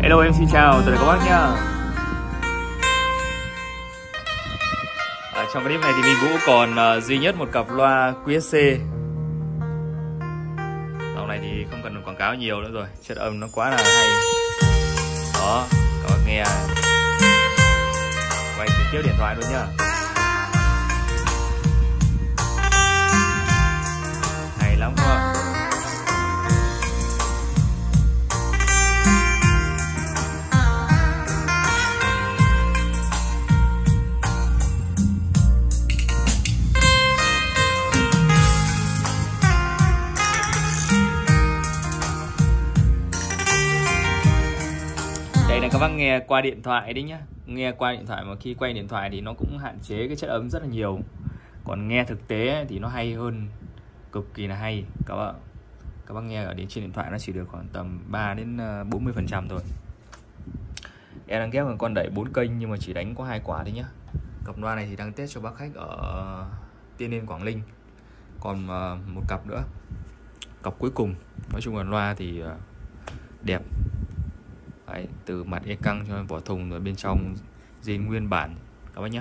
Hello, em xin chào tất cả các bác nhá. Trong clip này thì Minh Vũ còn duy nhất một cặp loa QSC. Dòng này thì không cần quảng cáo nhiều nữa rồi, chất âm nó quá là hay. Đó, các bác nghe quay trực tiếp điện thoại luôn nhá. Hay lắm các bạn. Đây là các bác nghe qua điện thoại đấy nhá. Nghe qua điện thoại mà khi quay điện thoại thì nó cũng hạn chế cái chất âm rất là nhiều. Còn nghe thực tế thì nó hay hơn, cực kỳ là hay các bạn. Các bác nghe ở đến trên điện thoại nó chỉ được khoảng tầm 3 đến 40% thôi. Em đang ghép một con đẩy 4 kênh nhưng mà chỉ đánh có 2 quả thôi nhá. Cặp loa này thì đang test cho bác khách ở Tiên Yên, Quảng Ninh. Còn một cặp nữa, cặp cuối cùng. Nói chung là loa thì đẹp. Đấy, từ mặt e căng cho vỏ thùng rồi bên trong zin nguyên bản các bác nhé.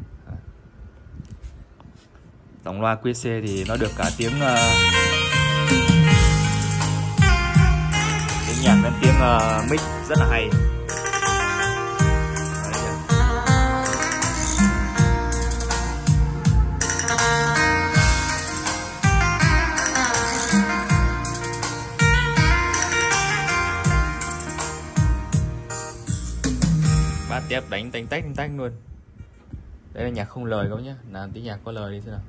Dòng loa QSC thì nó được cả tiếng nhạc đến tiếng mic rất là hay. Bát tép đánh tanh tách luôn. Đây là nhạc không lời các bác nhé. Làm tí nhạc có lời đi xem nào.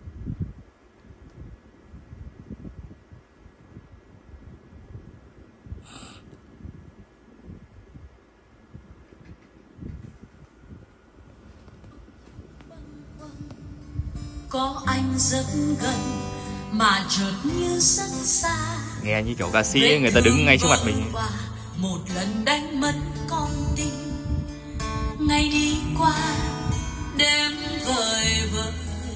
Có anh rất gần mà chợt như rất xa. Nghe như kiểu ca sĩ ấy, người ta đứng ngay trước mặt mình. Một lần đánh mất con tim. Ngày đi qua đêm vời vợi,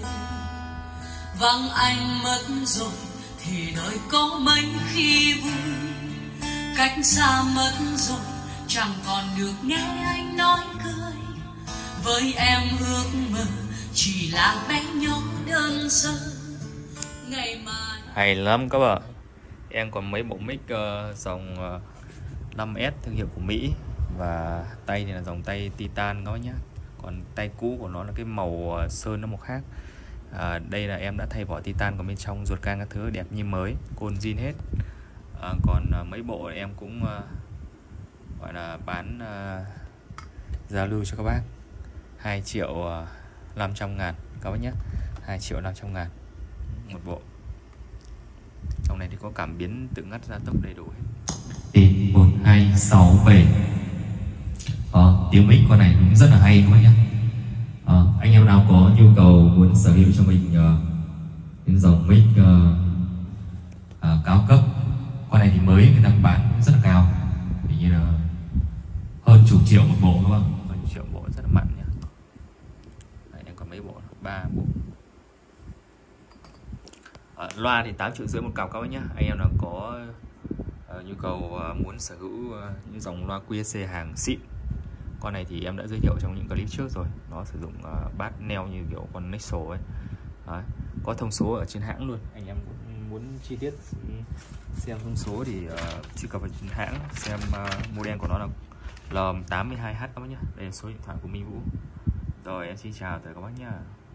vắng anh mất rồi thì đời có mấy khi vui. Cách xa mất rồi chẳng còn được nghe anh nói cười. Với em ước mơ chỉ là bé nhỏ đơn sơ. Ngày mai hay lắm các bạn. Em còn mấy bộ mic dòng 5S thương hiệu của Mỹ. Và tay thì là dòng tay Titan đó nhá. Còn tay cũ của nó là cái màu sơn nó một khác. Đây là em đã thay vỏ Titan, còn bên trong ruột can các thứ đẹp như mới, côn zin hết. Còn mấy bộ em cũng gọi là bán giao lưu cho các bác 2.500.000 các bác nhé. 2.500.000 một bộ. Trong này thì có cảm biến tự ngắt gia tốc đầy đủ hết. 1, 2, 6, 7. Tiếng mic con này cũng rất là hay các bác nhé. Anh em nào có nhu cầu muốn sở hữu cho mình những dòng mic cao cấp, con này thì mới người ta bán rất là cao, hình như là hơn chục triệu một bộ các bác. Hơn triệu bộ rất là mạnh nhé. Đây, em còn mấy bộ, 3 bộ. Loa thì 8,5 triệu một cặp các bác nhé. Anh em nào có nhu cầu muốn sở hữu những dòng loa QSC hàng xịn. Con này thì em đã giới thiệu trong những clip trước rồi. Nó sử dụng bát neo như kiểu con Nexo ấy. Đấy. Có thông số ở trên hãng luôn. Anh em cũng muốn chi tiết xem thông số thì truy cập vào hãng xem model của nó là LM82H các bác nhé. Đây là số điện thoại của Minh Vũ. Rồi em xin chào tất cả các bác nhé.